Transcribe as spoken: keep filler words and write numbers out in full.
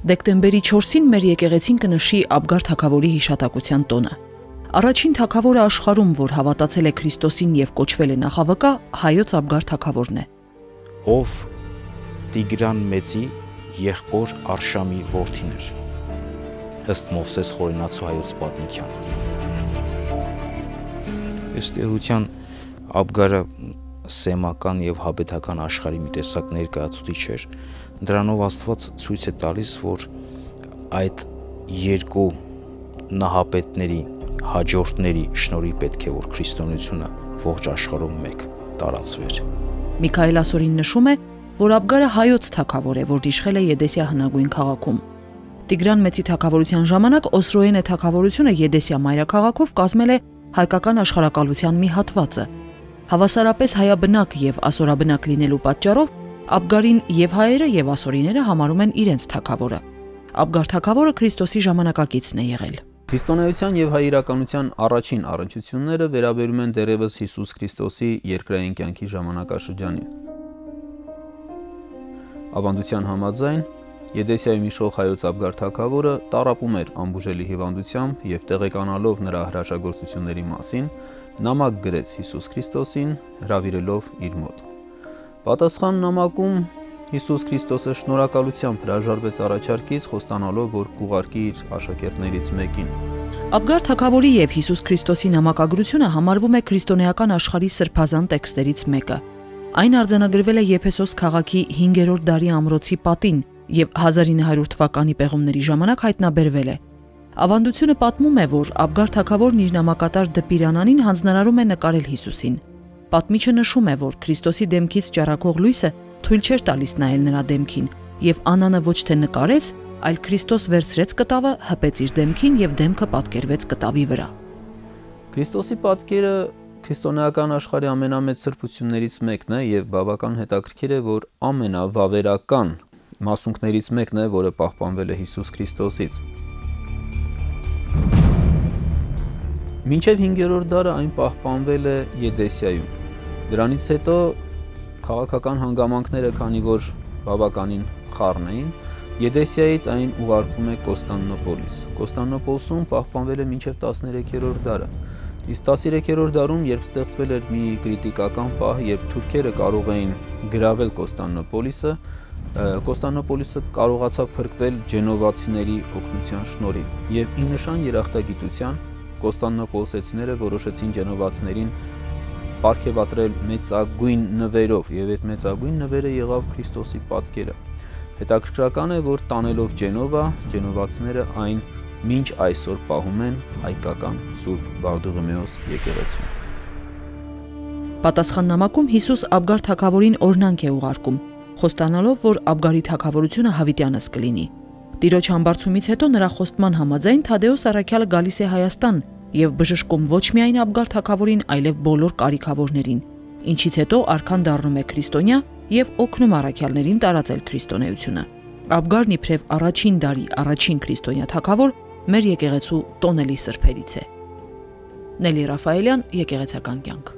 Դեկտեմբերի չորսին մեր եկեղեցին կնշի Աբգար թագավորի հիշատակության տոնը։ Առաջին թագավորը աշխարհում, որ հավատացել է Քրիստոսին եւ կոչվել է նախավկա, հայոց Աբգար թագավորն է։ Ով Տիգրան Մեծի եղբոր Արշամի որդին էր, ըստ Մովսես Խորենացու հայոց պատմության։ Ըստ էության Աբգարը սեմական եւ հաբետական աշխարհի մի տեսակ ներկայացուցիչ էր, դրանով Աստված ցույց է տալիս, որ այդ երկու նահապետների հաջորդների շնորհի պետք է որ քրիստոնեությունը ողջ աշխարհում մեկ տարածվեր։ Միքայել Ասորին նշում է, որ Աբգարը հայոց թագավոր է, որ իշխել է Եդեսիա հնագույն քաղաքում։ Տիգրան Մեծի թագավորության ժամանակ Օսրոենե թագավորությունը Եդեսիա մայրաքաղաքով կազմել է հայկական աշխարհակալության մի հատվածը։ Հավասարապես հայաբնակ եւ ասորաբնակ լինելու պատճառով Աբգարին եւ հայերը եւ ասորիները համարում են իրենց թագավորը։ Աբգար թագավորը Քրիստոսի ժամանակակիցն է եղել։ Քրիստոնեության եւ հայ իրականության առաջին առնչությունները վերաբերում են դեռևս Հիսուս Քրիստոսի երկրային կյանքի ժամանակաշրջանին։ Ավանդության համաձայն Եդեսիայում իշխող հայոց Աբգար թագավորը տառապում էր ամբուժելի հիվանդությամբ եւ տեղեկանալով նրա հրաշագործությունների մասին, նամակ գրեց Հիսուս Քրիստոսին, հրավիրելով իր մոտ։ Պատասխան նամակում Հիսուս Քրիստոսը շնորհակալությամբ հրաժարվեց առաջարկից, խոստանալով, որ կուղարկի իր աշակերտներից մեկին։ Աբգար թագավորի եւ Հիսուս Քրիստոսի նամակագրությունը համարվում է քրիստոնեական աշխարհի սրբազան տեքստերից մեկը։ Այն արձանագրվել է Եփեսոս քաղաքի հինգերորդ դարի ամրոցի պատին եւ հազար ինը հարյուր թվականի պեղումների ժամանակ հայտնաբերվել է։ Ավանդությունը պատմում է, որ Աբգար թագավորն իր նամակատար դպիրանանին հանձնարարում է նկարել Հիսուսին։ Պատմիչը նշում է, որ Քրիստոսի դեմքից ճառագող լույսը թույլ չէր տալիս նայել նրա դեմքին, եւ Անանը ոչ թե նկարեց, այլ Քրիստոս վերցրեց կտավը, հպեց իր դեմքին եւ դեմքը պատկերվեց կտավի վրա։ Քրիստոսի պատկերը քրիստոնեական աշխարհի ամենամեծ սրբություններից մեկն է եւ բավական հետաքրքիր է, որ ամենավավերական մասունքներից մեկն է, որը պահպանվել է Հիսուս Քրիստոսից։ Մինչև հինգերորդ դարը այն պահպանվել է Եդեսիայում։ Դրանից հետո քաղաքական հանգամանքները, քանի որ բավականին խառն էին, Եդեսիայից այն ուղարկվում է Կոստանդնոպոլիս։ Կոստանդնոպոլսում պահպանվել է մինչև տասներեքերորդ դարը։ Իսկ տասներեքերորդ դարում, երբ ստեղծվել էր մի կրիտիկական պահ, երբ թուրքերը կարող էին գրավել Կոստանդնոպոլիսը, Կոստանդնոպոլիսը կարողացավ փրկվել ջենովացիների օգնության շնորհիվ եւ ի նշան երախտագիտության Կոստանդնոպոլսեցիները որոշեցին ջենովացիներին պարգևատրել մեծագույն նվերով եւ այդ մեծագույն նվերը եղավ Քրիստոսի պատկերը։ Հետաքրքրական է, որ տանելով Ջենովա, ջենովացիները այն մինչ այսօր պահում են հայկական Սուրբ Բարդուղիմեոս եկեղեցում։ Պատասխան նամակում Հիսուս Աբգար թագավորին օրհնանք է ուղարկում, խոստանալով, որ Աբգարի թագավորությունը հավիտյանս կլինի։ Տիրոջ համբարձումից հետո նրա խոստման համաձայն Թադեոս առաքյալը գալիս է Հայաստան եւ բժշկում ոչ միայն Աբգար թագավորին, այլև բոլոր կարիքավորներին, ինչից հետո արքան դառնում է քրիստոնյա եւ օգնում առաքյալներին տարածել քրիստոնեությունը։ Աբգարն իբրև առաջին դարի առաջին քրիստոնյա թագավոր մեր եկեղեցու տոնելի սրբերից է։ Նելի Ռաֆայելյան, եկեղեցական կյանք։